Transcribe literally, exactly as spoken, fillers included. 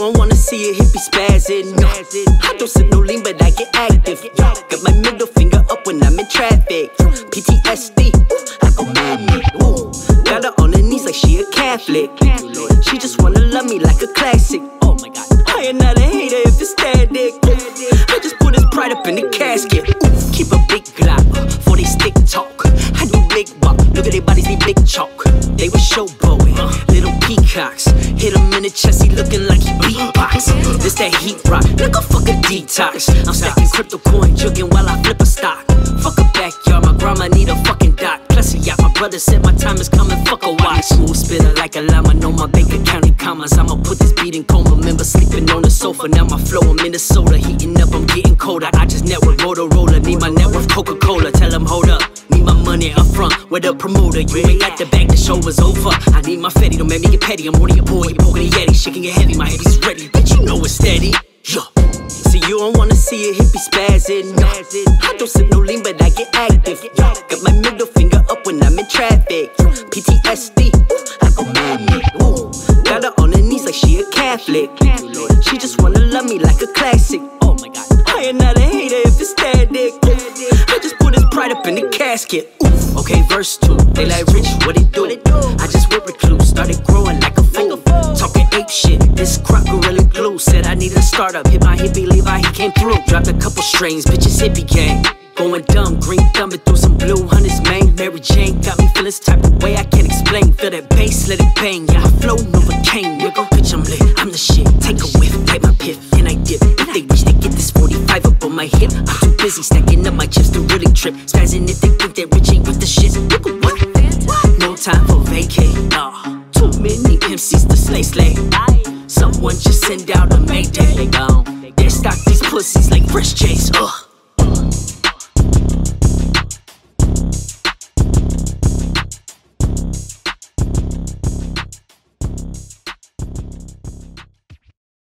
don't wanna see a hippie spazzing. No, I don't sip no lean, but I get active. Got my middle finger up when I'm in traffic. P T S D, I go madman. Got her on her knees like she a Catholic. She just wanna love me like a classic. Oh my God, I am not a hater if it's static. I just put his pride up in the casket. Keep a big Glock for they stick talk. I do big walk, look at their bodies, they big chalk. They was showboating, little peacocks. Hit him in the chest, he looking like he beatbox. This that heat rock, like a fucking detox. I'm stacking crypto coin, jugging while I flip a stock. Fuck a backyard, my grandma need a fucking dock. Plus yeah, my brother said my time is coming, fuck a watch. Smooth spitter like a llama, know my bank account in commas. I'ma put this beat in coma, remember sleeping on the sofa. Now my flow in Minnesota, heating up, I'm getting colder. I just network Motorola, need my net worth Coca-Cola. Tell them hold up, need my money up front with a promoter. You ain't at the back, the show was over. I need my fatty, don't make me get petty. I'm only a boy, you poking the yeti, shaking it heavy. My head is ready, bitch, you know it's steady. Yeah. See, you don't wanna see a hippie spazzing. No, I don't sip no lean, but I get active. Got my middle finger up when I'm in traffic. P T S D, I go madman. Got her on her knees like she a Catholic. She just wanna love me like a classic. Oh my God, I am not a hater if it's static. I just put his pride up in the casket. Oof. Okay, verse two, they like rich, what it do? I just went recluse, started growing like a fool. Talking ape shit, this crop gorilla glue. Said I needed a startup, hit my hippie Levi, he came through. Dropped a couple strains, bitches hippie gang. Going dumb, green thumbing through some blue hunters, man. Mary Jane got me feeling this type of way I can't explain. Feel that bass, let it bang, yeah, I flow Novocaine. Nigga, bitch, I'm lit, I'm the shit. Take a whiff, take my piff, and I dip. If they reach, they get this forty-five up on my hip. I'm too busy stacking up my chips to really trip. Spazzing if they think that rich ain't with the shit. Nigga, what? No time for vacay, nah. Too many M Cs to slay slay. Someone just send out a mayday. They stock these pussies like fresh J's, ugh.